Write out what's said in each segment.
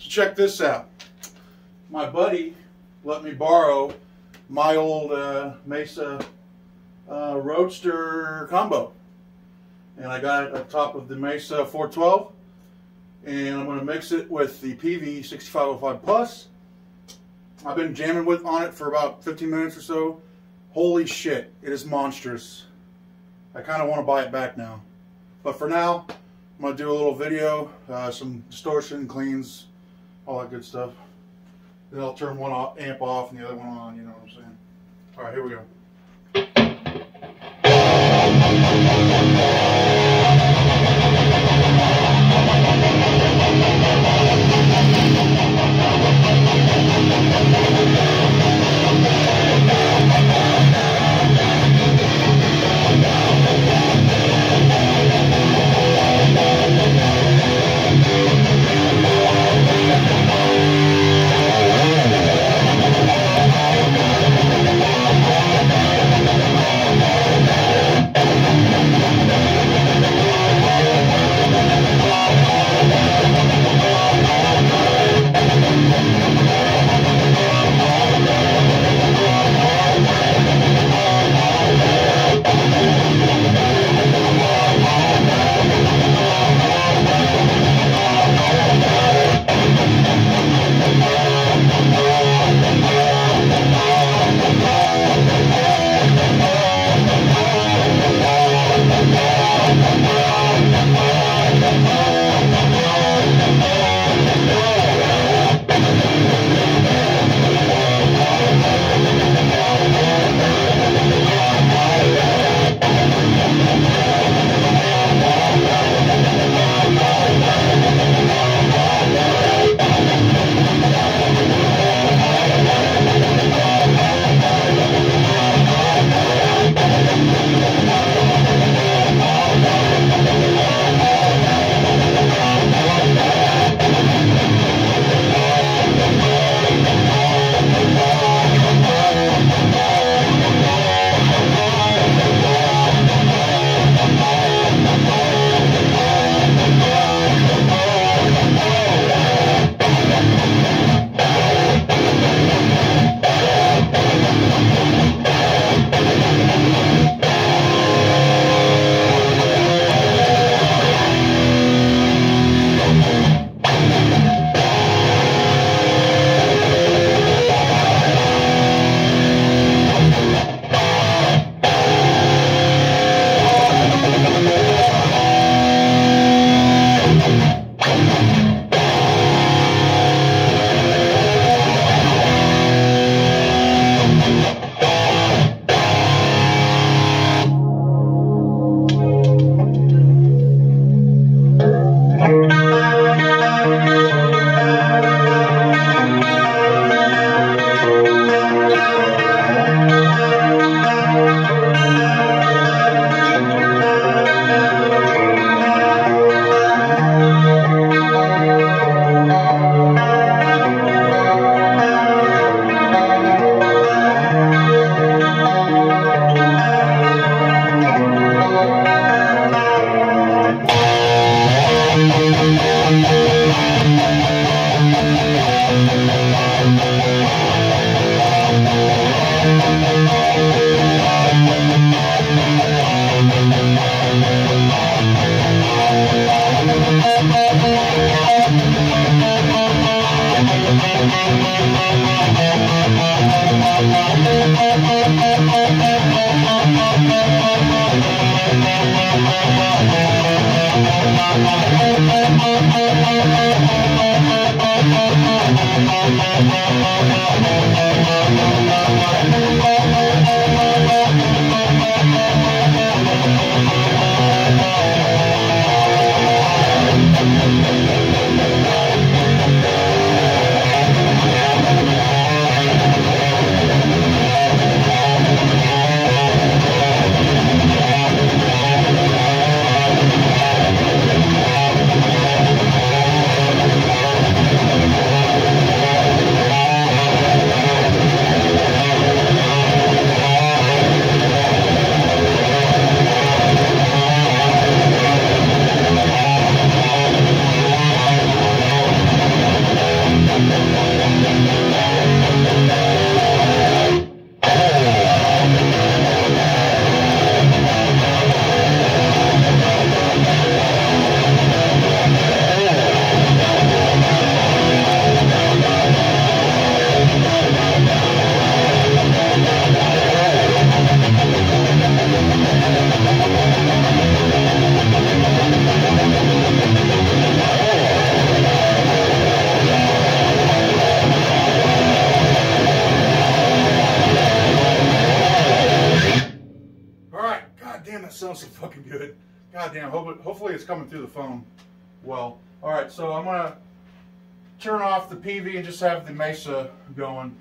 So check this out. My buddy let me borrow my old Mesa Roadster combo. And I got it on top of the Mesa 412. And I'm going to mix it with the Peavey 6505 Plus. I've been jamming on it for about 15 minutes or so. Holy shit, it is monstrous. I kind of want to buy it back now. But for now, I'm going to do a little video, some distortion, cleans, all that good stuff. Then I'll turn one amp off and the other one on, you know what I'm saying. Alright, here we go. God damn, hopefully it's coming through the phone well. Alright, so I'm going to turn off the Peavey and just have the Mesa going.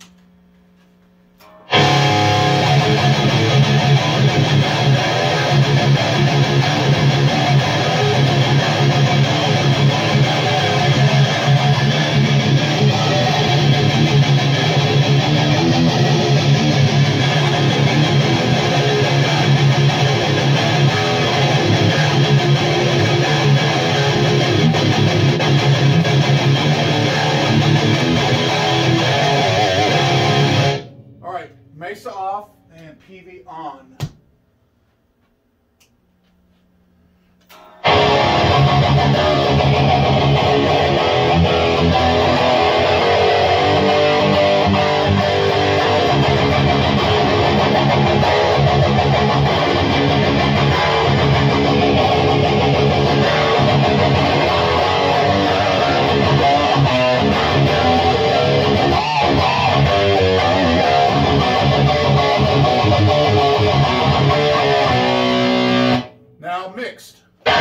Mesa off and Peavey on. Now mixed.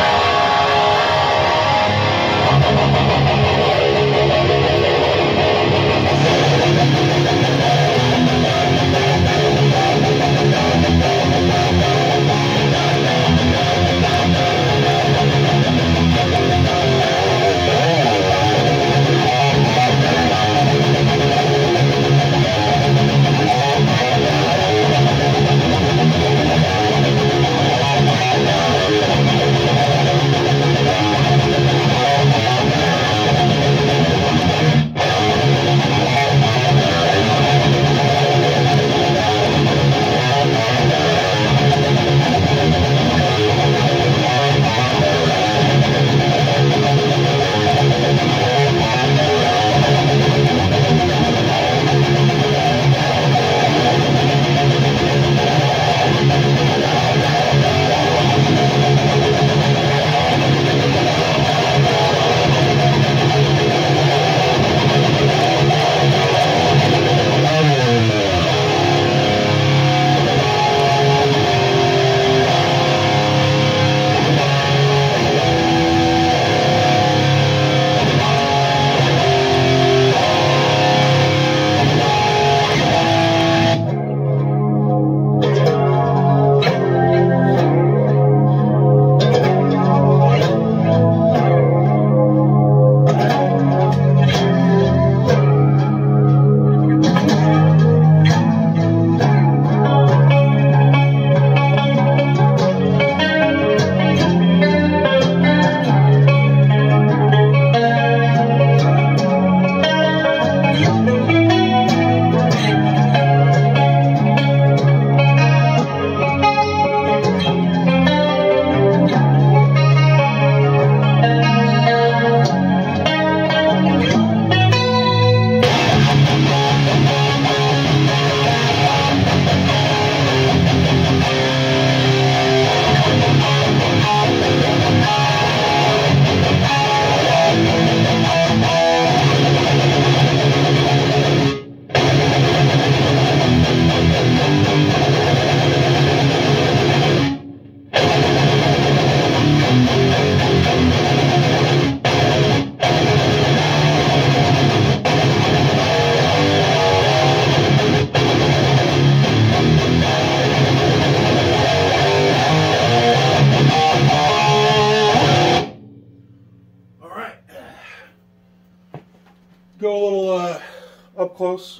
Go a little up close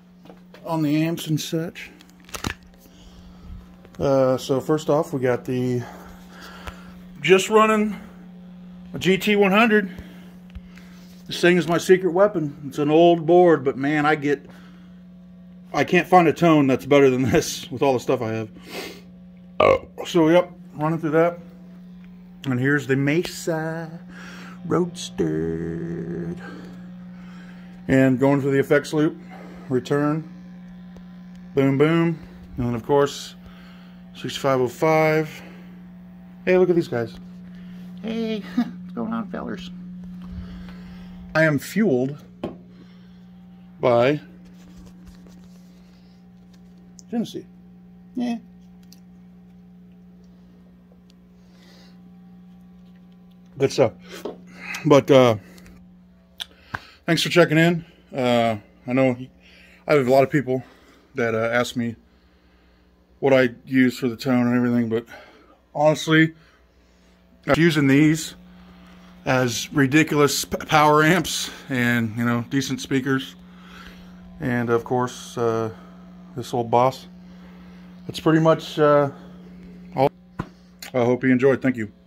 on the amps and such. So first off, we got the just running a GT100. This thing is my secret weapon. It's an old board, but man, I can't find a tone that's better than this with all the stuff I have. So yep, running through that. And here's the Mesa Roadster. And going through the effects loop, return, boom, boom, and then of course, 6505. Hey, look at these guys. Hey, what's going on, fellers? I am fueled by Genesee. Yeah. Good stuff. But thanks for checking in. I know I have a lot of people that ask me what I use for the tone and everything, but honestly, I'm using these as ridiculous power amps and, you know, decent speakers, and of course this old Boss. That's pretty much all. I hope you enjoyed. Thank you.